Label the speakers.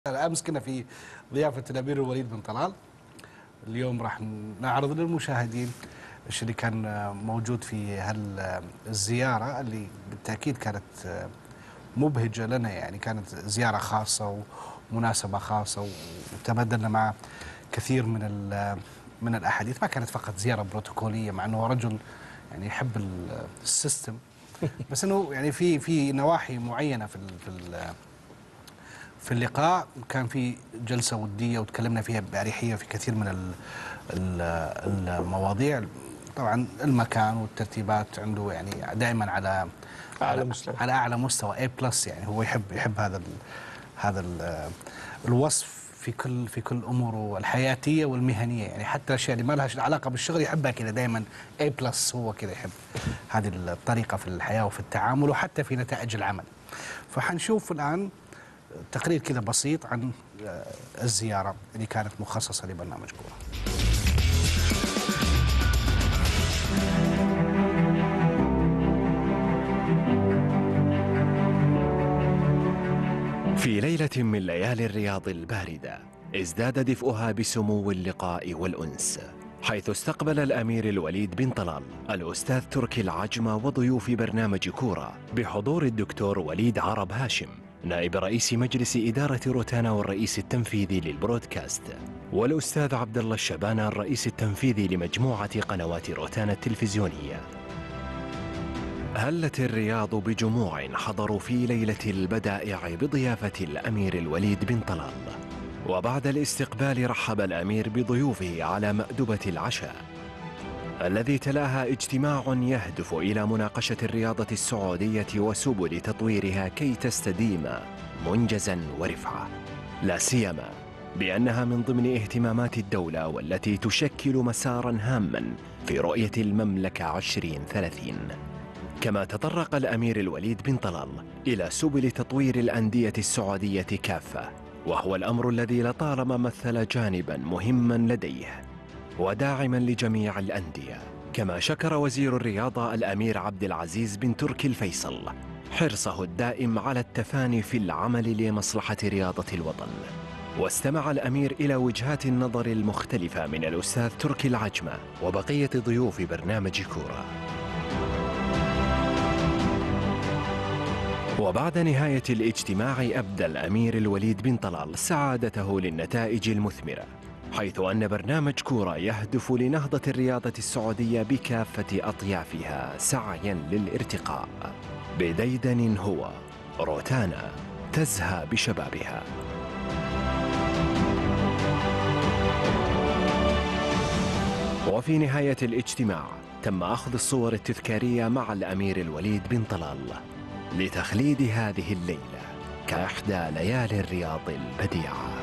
Speaker 1: أمس كنا في ضيافة الأمير الوليد بن طلال. اليوم راح نعرض للمشاهدين الشيء اللي كان موجود في هالزيارة اللي بالتأكيد كانت مبهجة لنا، يعني كانت زيارة خاصة ومناسبة خاصة، وتبادلنا مع كثير من الأحاديث. ما كانت فقط زيارة بروتوكولية، مع أنه رجل يعني يحب السيستم، بس أنه يعني في نواحي معينة في اللقاء كان في جلسة ودية وتكلمنا فيها بأريحية في كثير من المواضيع. طبعا المكان والترتيبات عنده يعني دائما على أعلى مستوى A+، يعني هو يحب هذا الوصف في كل أموره الحياتية والمهنية، يعني حتى الأشياء اللي ما لها علاقة بالشغل يحبها كذا دائما A+. هو كذا يحب هذه الطريقة في الحياة وفي التعامل وحتى في نتائج العمل. فحنشوف الآن تقرير كذا بسيط عن الزيارة اللي كانت مخصصة لبرنامج كورة.
Speaker 2: في ليلة من ليالي الرياض الباردة ازداد دفئها بسمو اللقاء والأنس، حيث استقبل الأمير الوليد بن طلال الأستاذ تركي العجمة وضيوف برنامج كورة بحضور الدكتور وليد عرب هاشم نائب رئيس مجلس إدارة روتانا والرئيس التنفيذي للبرودكاست، والأستاذ عبد الله الشبانة الرئيس التنفيذي لمجموعة قنوات روتانا التلفزيونية. هلت الرياض بجموع حضروا في ليلة البدائع بضيافة الأمير الوليد بن طلال، وبعد الاستقبال رحب الأمير بضيوفه على مأدبة العشاء الذي تلاها اجتماع يهدف إلى مناقشة الرياضة السعودية وسبل تطويرها كي تستديم منجزا ورفعة، لا سيما بأنها من ضمن اهتمامات الدولة والتي تشكل مسارا هاما في رؤية المملكة 2030. كما تطرق الأمير الوليد بن طلال إلى سبل تطوير الأندية السعودية كافة، وهو الأمر الذي لطالما مثل جانبا مهما لديه وداعما لجميع الأندية. كما شكر وزير الرياضة الأمير عبد العزيز بن تركي الفيصل حرصه الدائم على التفاني في العمل لمصلحة رياضة الوطن، واستمع الأمير إلى وجهات النظر المختلفة من الأستاذ تركي العجمة وبقية ضيوف برنامج كورة. وبعد نهاية الاجتماع أبدى الأمير الوليد بن طلال سعادته للنتائج المثمرة، حيث أن برنامج كورة يهدف لنهضة الرياضة السعودية بكافة أطيافها سعيا للارتقاء بديدن هو روتانا تزهى بشبابها. وفي نهاية الاجتماع تم أخذ الصور التذكارية مع الأمير الوليد بن طلال لتخليد هذه الليلة كإحدى ليالي الرياض البديعة.